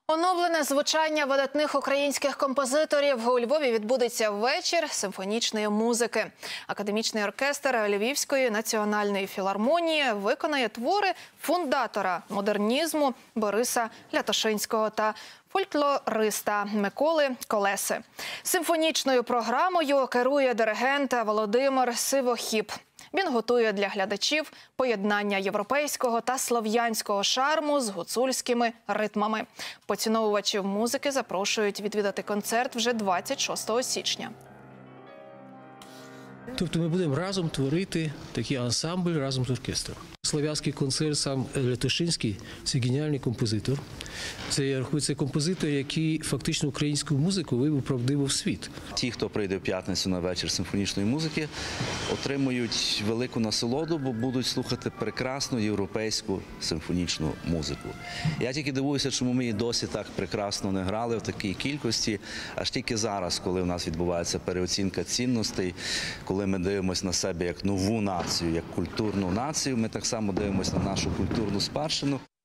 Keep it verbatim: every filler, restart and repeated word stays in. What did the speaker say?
Оновлене звучання видатних українських композиторів. У Львові відбудеться вечір симфонічної музики. Академічний оркестр Львівської національної філармонії виконає твори фундатора модернізму Бориса Лятошинського та фольклориста Миколи Колеси. Симфонічною програмою керує диригент Володимир Сивохіб. Він готує для глядачів поєднання європейського та слов'янського шарму з гуцульськими ритмами. Поціновувачів музики запрошують відвідати концерт вже двадцять шостого січня. Тобто ми будемо разом творити такий ансамбль разом з оркестром. Слов'янський концерт, сам Лятошинський – це геніальний композитор. Це, я рахую, це композитор, який фактично українську музику вивів правдиво в світ. Ті, хто прийде в п'ятницю на вечір симфонічної музики, отримують велику насолоду, бо будуть слухати прекрасну європейську симфонічну музику. Я тільки дивуюся, чому ми і досі так прекрасно не грали в такій кількості, аж тільки зараз, коли в нас відбувається переоцінка цінностей, коли ми дивимося на себе як нову націю, як культурну націю, ми так само дивимося на нашу культурну спадщину.